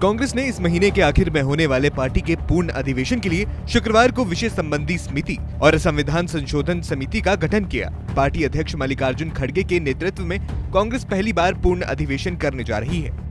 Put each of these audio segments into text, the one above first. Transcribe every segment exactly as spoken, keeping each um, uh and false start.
कांग्रेस ने इस महीने के आखिर में होने वाले पार्टी के पूर्ण अधिवेशन के लिए शुक्रवार को विषय संबंधी समिति और संविधान संशोधन समिति का गठन किया। पार्टी अध्यक्ष मल्लिकार्जुन खड़गे के नेतृत्व में कांग्रेस पहली बार पूर्ण अधिवेशन करने जा रही है।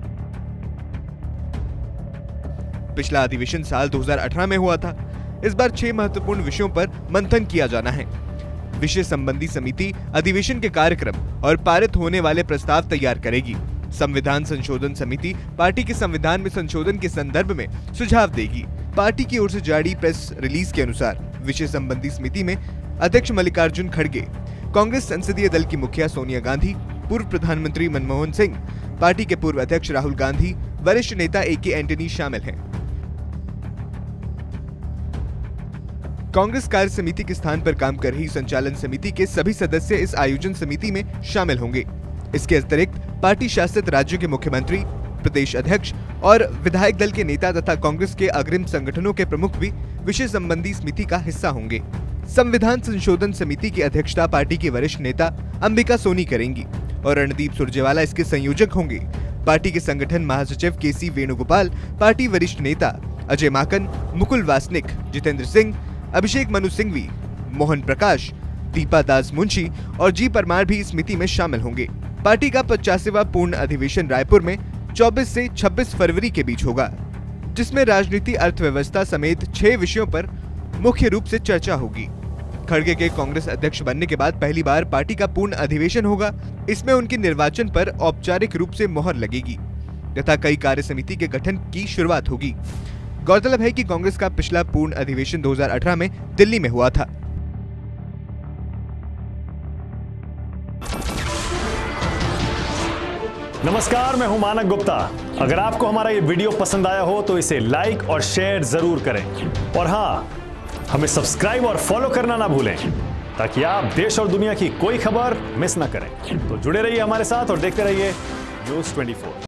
पिछला अधिवेशन साल दो हज़ार अठारह में हुआ था। इस बार छह महत्वपूर्ण विषयों पर मंथन किया जाना है। विषय संबंधी समिति अधिवेशन के कार्यक्रम और पारित होने वाले प्रस्ताव तैयार करेगी। संविधान संशोधन समिति पार्टी के संविधान में संशोधन के संदर्भ में सुझाव देगी। पार्टी की ओर से जारी प्रेस रिलीज के अनुसार विषय संबंधी समिति में अध्यक्ष मल्लिकार्जुन खड़गे, कांग्रेस संसदीय दल की मुखिया सोनिया गांधी, पूर्व प्रधानमंत्री मनमोहन सिंह, पार्टी के पूर्व अध्यक्ष राहुल गांधी, वरिष्ठ नेता ए के एंटनी शामिल हैं। कांग्रेस कार्य समिति के स्थान पर काम कर रही संचालन समिति के सभी सदस्य इस आयोजन समिति में शामिल होंगे। इसके अतिरिक्त पार्टी शासित राज्यों के मुख्यमंत्री, प्रदेश अध्यक्ष और विधायक दल के नेता तथा कांग्रेस के अग्रिम संगठनों के प्रमुख भी विषय संबंधी समिति का हिस्सा होंगे। संविधान संशोधन समिति की अध्यक्षता पार्टी के वरिष्ठ नेता अंबिका सोनी करेंगी और रणदीप सुरजेवाला इसके संयोजक होंगे। पार्टी के संगठन महासचिव के सी वेणुगोपाल, पार्टी वरिष्ठ नेता अजय माकन, मुकुल वासनिक, जितेंद्र सिंह, अभिषेक मनु सिंघवी, मोहन प्रकाश, दीपा दास मुंशी और जी परमार भी इस समिति में शामिल होंगे। पार्टी का पचासीवां पूर्ण अधिवेशन रायपुर में चौबीस से छब्बीस फरवरी के बीच होगा, जिसमें राजनीति, अर्थव्यवस्था समेत छह विषयों पर मुख्य रूप से चर्चा होगी। खड़गे के कांग्रेस अध्यक्ष बनने के बाद पहली बार पार्टी का पूर्ण अधिवेशन होगा। इसमें उनके निर्वाचन पर औपचारिक रूप से मोहर लगेगी तथा कई कार्य समिति के गठन की शुरुआत होगी। गौरतलब है कि कांग्रेस का पिछला पूर्ण अधिवेशन दो हज़ार अठारह में दिल्ली में हुआ था। नमस्कार, मैं हूं मानक गुप्ता। अगर आपको हमारा ये वीडियो पसंद आया हो तो इसे लाइक और शेयर जरूर करें और हाँ, हमें सब्सक्राइब और फॉलो करना ना भूलें ताकि आप देश और दुनिया की कोई खबर मिस ना करें। तो जुड़े रहिए हमारे साथ और देखते रहिए न्यूज़ चौबीस।